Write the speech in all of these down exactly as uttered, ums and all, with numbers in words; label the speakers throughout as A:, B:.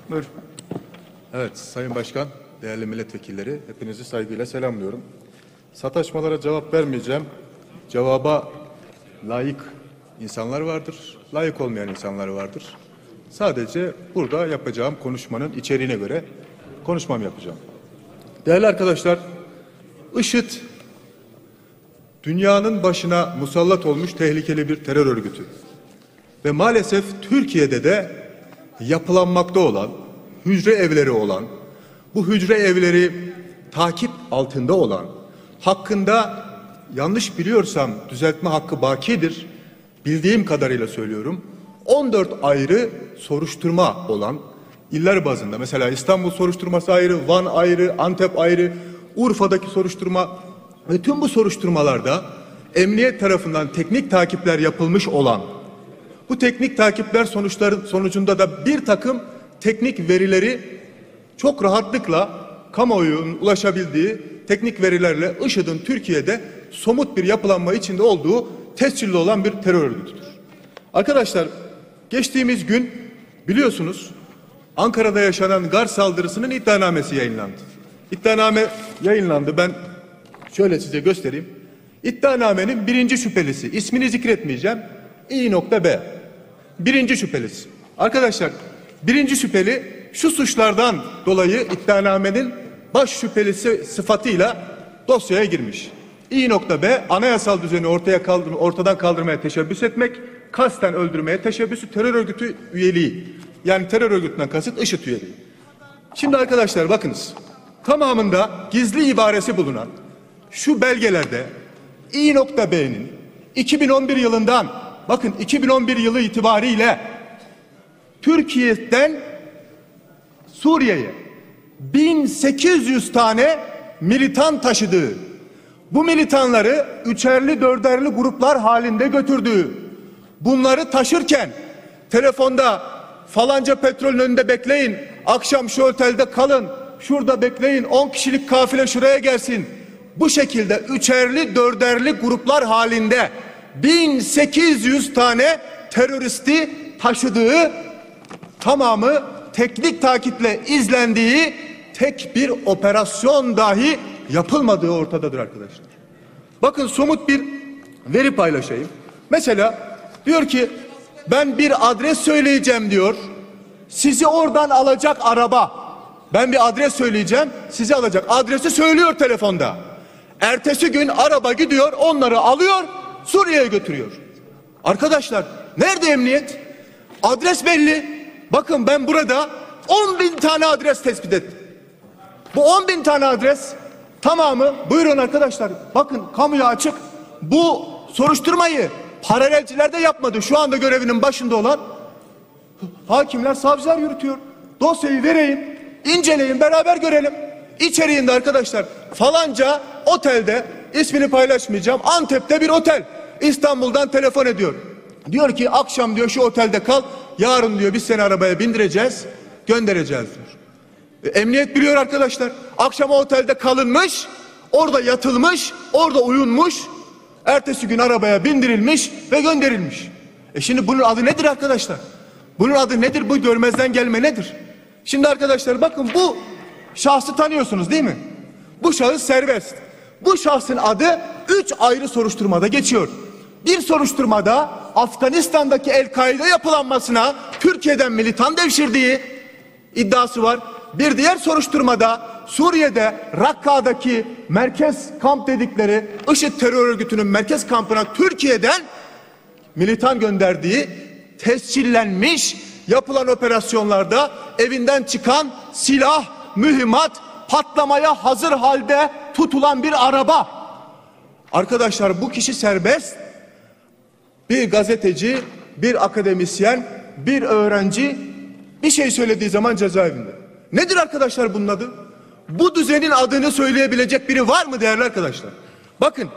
A: Buyur.
B: Evet, Sayın Başkan, değerli milletvekilleri, hepinizi saygıyla selamlıyorum. Sataşmalara cevap vermeyeceğim. Cevaba layık insanlar vardır, layık olmayan insanlar vardır. Sadece burada yapacağım konuşmanın içeriğine göre konuşmam yapacağım. Değerli arkadaşlar, IŞİD dünyanın başına musallat olmuş tehlikeli bir terör örgütü. Ve maalesef Türkiye'de de yapılanmakta olan, hücre evleri olan, bu hücre evleri takip altında olan, hakkında yanlış biliyorsam düzeltme hakkı bakidir, bildiğim kadarıyla söylüyorum, on dört ayrı soruşturma olan, iller bazında mesela İstanbul soruşturması ayrı, Van ayrı, Antep ayrı, Urfa'daki soruşturma ve tüm bu soruşturmalarda emniyet tarafından teknik takipler yapılmış olan, bu teknik takipler sonuçları sonucunda da bir takım teknik verileri çok rahatlıkla kamuoyunun ulaşabildiği teknik verilerle IŞİD'in Türkiye'de somut bir yapılanma içinde olduğu tescilli olan bir terör örgütüdür. Arkadaşlar, geçtiğimiz gün biliyorsunuz Ankara'da yaşanan gar saldırısının iddianamesi yayınlandı. İddianame yayınlandı. Ben şöyle size göstereyim. İddianamenin birinci şüphelisi, ismini zikretmeyeceğim, İ.B. Birinci şüphelisi. Arkadaşlar, birinci şüpheli şu suçlardan dolayı iddianamenin baş şüphelisi sıfatıyla dosyaya girmiş. İ.B. anayasal düzeni ortaya kaldır, ortadan kaldırmaya teşebbüs etmek, kasten öldürmeye teşebbüsü, terör örgütü üyeliği. Yani terör örgütünden kasıt IŞİD üyeliği. Şimdi arkadaşlar bakınız. Tamamında gizli ibaresi bulunan şu belgelerde İ.B'nin iki bin on bir yılından, bakın iki bin on bir yılı itibariyle Türkiye'den Suriye'ye bin sekiz yüz tane militan taşıdığı, bu militanları üçerli dörderli gruplar halinde götürdüğü, bunları taşırken telefonda falanca petrolün önünde bekleyin, akşam şu otelde kalın, şurada bekleyin, on kişilik kafile şuraya gelsin, bu şekilde üçerli dörderli gruplar halinde bin sekiz yüz tane teröristi taşıdığı, tamamı teknik takiple izlendiği, tek bir operasyon dahi yapılmadığı ortadadır arkadaşlar. Bakın somut bir veri paylaşayım. Mesela diyor ki ben bir adres söyleyeceğim diyor. Sizi oradan alacak araba. Ben bir adres söyleyeceğim, sizi alacak. Adresi söylüyor telefonda. Ertesi gün araba gidiyor, onları alıyor, Suriye'ye götürüyor. Arkadaşlar, nerede emniyet? Adres belli. Bakın ben burada on bin tane adres tespit ettim. Bu on bin tane adres tamamı, buyurun arkadaşlar, bakın kamuya açık. Bu soruşturmayı paralelciler de yapmadı. Şu anda görevinin başında olan hakimler, savcılar yürütüyor. Dosyayı vereyim, inceleyin, beraber görelim. İçeriğinde arkadaşlar falanca otelde, ismini paylaşmayacağım, Antep'te bir otel, İstanbul'dan telefon ediyor. Diyor ki akşam diyor şu otelde kal, yarın diyor biz seni arabaya bindireceğiz, göndereceğiz diyor. E, emniyet biliyor arkadaşlar. Akşam o otelde kalınmış, orada yatılmış, orada uyunmuş, ertesi gün arabaya bindirilmiş ve gönderilmiş. E şimdi bunun adı nedir arkadaşlar? Bunun adı nedir? Bu görmezden gelme nedir? Şimdi arkadaşlar bakın, bu şahsı tanıyorsunuz değil mi? Bu şahıs serbest. Bu şahsın adı üç ayrı soruşturmada geçiyor. Bir soruşturmada Afganistan'daki El-Kaide yapılanmasına Türkiye'den militan devşirdiği iddiası var. Bir diğer soruşturmada Suriye'de Rakka'daki merkez kamp dedikleri IŞİD terör örgütünün merkez kampına Türkiye'den militan gönderdiği tescillenmiş, yapılan operasyonlarda evinden çıkan silah, mühimmat, patlamaya hazır halde tutulan bir araba. Arkadaşlar bu kişi serbest. Bir gazeteci, bir akademisyen, bir öğrenci bir şey söylediği zaman cezaevinde. Nedir arkadaşlar bunun adı? Bu düzenin adını söyleyebilecek biri var mı değerli arkadaşlar? Bakın,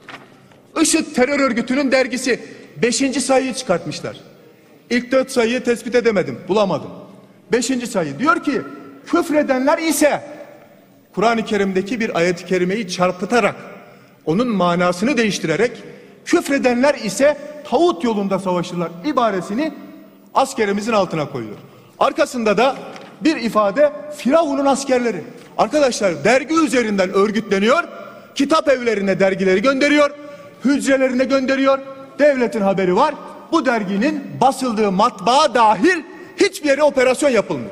B: IŞİD terör örgütünün dergisi beşinci sayıyı çıkartmışlar. İlk dört sayıyı tespit edemedim, bulamadım. Beşinci sayı diyor ki küfredenler ise, Kur'an-ı Kerim'deki bir ayet-i kerimeyi çarpıtarak, onun manasını değiştirerek, küfredenler ise tağut yolunda savaşırlar ibaresini askerimizin altına koyuyor. Arkasında da bir ifade Firavun'un askerleri. Arkadaşlar dergi üzerinden örgütleniyor, kitap evlerine dergileri gönderiyor, hücrelerine gönderiyor, devletin haberi var. Bu derginin basıldığı matbaa dahil hiçbir yere operasyon yapılmıyor.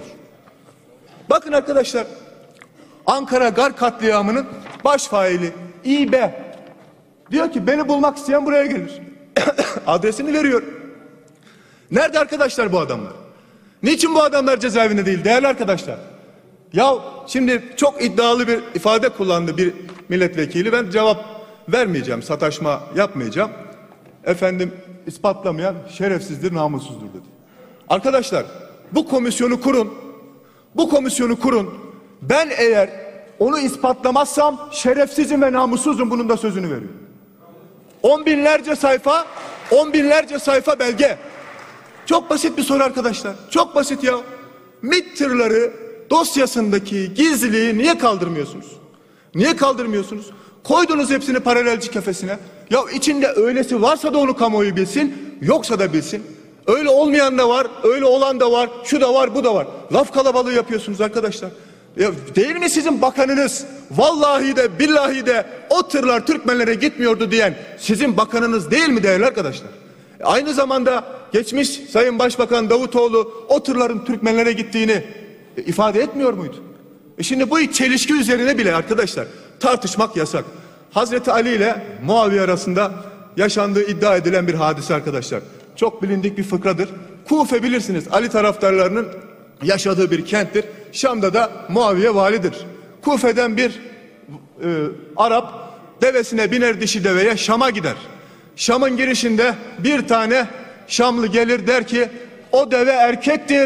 B: Bakın arkadaşlar, Ankara Gar katliamının baş faili İB diyor ki beni bulmak isteyen buraya gelir. Adresini veriyor. Nerede arkadaşlar bu adamlar? Niçin bu adamlar cezaevinde değil değerli arkadaşlar? Ya şimdi çok iddialı bir ifade kullandı bir milletvekili. Ben cevap vermeyeceğim, sataşma yapmayacağım. Efendim ispatlamayan şerefsizdir, namussuzdur dedi. Arkadaşlar bu komisyonu kurun. Bu komisyonu kurun. Ben eğer onu ispatlamazsam şerefsizim ve namussuzum, bunun da sözünü veriyorum. On binlerce sayfa, on binlerce sayfa belge. Çok basit bir soru arkadaşlar. Çok basit ya. MİT tırları dosyasındaki gizliliği niye kaldırmıyorsunuz? Niye kaldırmıyorsunuz? Koydunuz hepsini paralelci kefesine. Ya içinde öylesi varsa da onu kamuoyu bilsin, yoksa da bilsin. Öyle olmayan da var, öyle olan da var, şu da var, bu da var. Laf kalabalığı yapıyorsunuz arkadaşlar. Ya değil mi sizin bakanınız? Vallahi de billahi de o tırlar Türkmenlere gitmiyordu diyen sizin bakanınız değil mi değerli arkadaşlar? Aynı zamanda geçmiş Sayın Başbakan Davutoğlu o tırların Türkmenlere gittiğini e, ifade etmiyor muydu? E şimdi bu çelişki üzerine bile arkadaşlar tartışmak yasak. Hazreti Ali ile Muaviye arasında yaşandığı iddia edilen bir hadise arkadaşlar. Çok bilindik bir fıkradır. Kufe bilirsiniz, Ali taraftarlarının yaşadığı bir kenttir. Şam'da da Muaviye validir. Kufe'den bir e, Arap devesine biner dişi deveye Şam'a gider. Şam'ın girişinde bir tane Şamlı gelir der ki o deve erkektir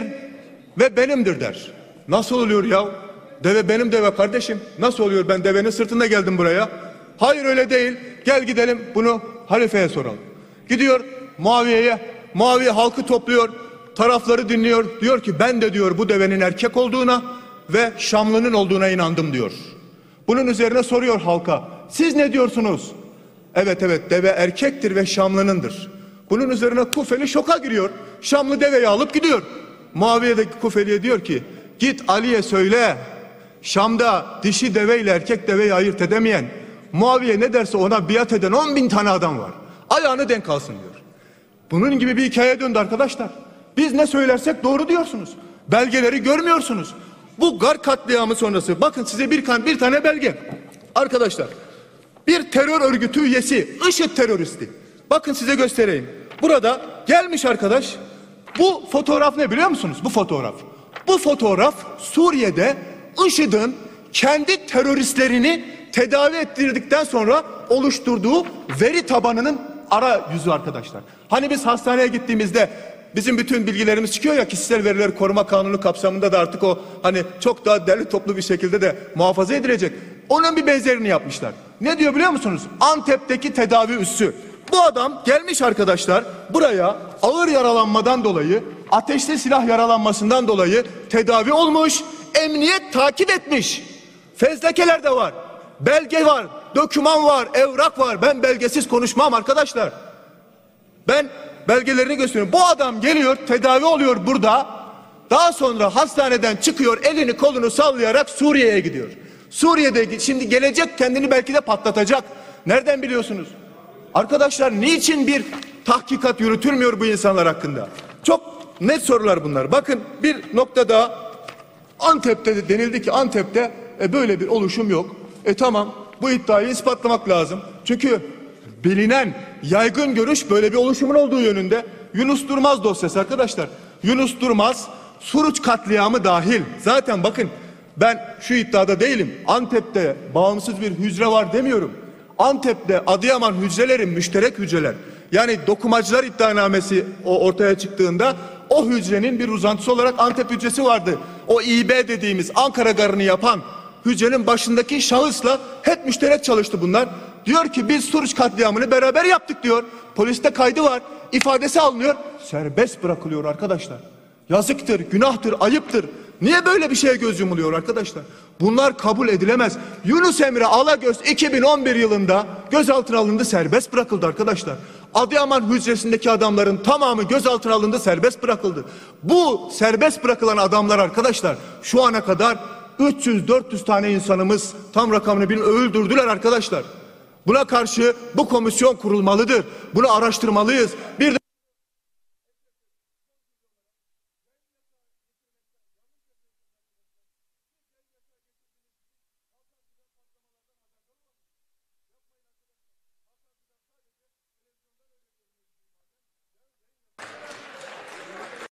B: ve benimdir der. Nasıl oluyor ya? Deve benim deve kardeşim. Nasıl oluyor, ben devenin sırtında geldim buraya? Hayır öyle değil. Gel gidelim bunu halifeye soralım. Gidiyor Muaviye'ye. Muaviye halkı topluyor. Tarafları dinliyor. Diyor ki ben de diyor bu devenin erkek olduğuna ve Şamlı'nın olduğuna inandım diyor. Bunun üzerine soruyor halka. Siz ne diyorsunuz? Evet evet deve erkektir ve Şamlı'nındır. Bunun üzerine Kufeli şoka giriyor. Şamlı deveyi alıp gidiyor. Muaviye de Kufeli'ye diyor ki git Ali'ye söyle. Şam'da dişi deveyle erkek deveyi ayırt edemeyen, Muaviye ne derse ona biat eden on bin tane adam var. Ayağını denk alsın diyor. Bunun gibi bir hikaye döndü arkadaşlar. Biz ne söylersek doğru diyorsunuz. Belgeleri görmüyorsunuz. Bu Gar katliamı sonrası bakın size bir, bir tane belge. Arkadaşlar bir terör örgütü üyesi, IŞİD teröristi. Bakın size göstereyim. Burada gelmiş arkadaş. Bu fotoğraf ne biliyor musunuz? Bu fotoğraf. Bu fotoğraf Suriye'de IŞİD'in kendi teröristlerini tedavi ettirdikten sonra oluşturduğu veri tabanının ara yüzü arkadaşlar. Hani biz hastaneye gittiğimizde bizim bütün bilgilerimiz çıkıyor ya, kişisel verileri koruma kanunu kapsamında da artık o hani çok daha derli toplu bir şekilde de muhafaza edilecek. Onun bir benzerini yapmışlar. Ne diyor biliyor musunuz? Antep'teki tedavi üssü. Bu adam gelmiş arkadaşlar buraya ağır yaralanmadan dolayı, ateşli silah yaralanmasından dolayı tedavi olmuş, emniyet takip etmiş. Fezlekeler de var, belge var, doküman var, evrak var. Ben belgesiz konuşmam arkadaşlar. Ben belgelerini gösteriyorum. Bu adam geliyor, tedavi oluyor burada. Daha sonra hastaneden çıkıyor, elini kolunu sallayarak Suriye'ye gidiyor. Suriye'de şimdi gelecek, kendini belki de patlatacak. Nereden biliyorsunuz? Arkadaşlar niçin bir tahkikat yürütülmüyor bu insanlar hakkında? Çok net sorular bunlar. Bakın bir nokta daha. Antep'te de denildi ki Antep'te e, böyle bir oluşum yok. E tamam, bu iddiayı ispatlamak lazım. Çünkü bilinen yaygın görüş böyle bir oluşumun olduğu yönünde. Yunus Durmaz dosyası arkadaşlar. Yunus Durmaz, Suruç katliamı dahil. Zaten bakın ben şu iddiada değilim. Antep'te bağımsız bir hücre var demiyorum. Antep'te Adıyaman hücreleri müşterek hücreler. Yani dokumacılar iddianamesi o ortaya çıktığında o hücrenin bir uzantısı olarak Antep hücresi vardı. O İ B dediğimiz Ankara Garı'nı yapan hücrenin başındaki şahısla hep müşterek çalıştı bunlar. Diyor ki biz Suruç katliamını beraber yaptık diyor. Poliste kaydı var, ifadesi alınıyor, serbest bırakılıyor arkadaşlar. Yazıktır, günahtır, ayıptır. Niye böyle bir şeye göz yumuluyor arkadaşlar? Bunlar kabul edilemez. Yunus Emre Alagöz iki bin on bir yılında gözaltına alındı, serbest bırakıldı arkadaşlar. Adıyaman hücresindeki adamların tamamı gözaltına alındı, serbest bırakıldı. Bu serbest bırakılan adamlar arkadaşlar şu ana kadar üç yüz dört yüz tane insanımız, tam rakamını bilmiyorum, öldürdüler arkadaşlar. Buna karşı bu komisyon kurulmalıdır. Bunu araştırmalıyız. Bir de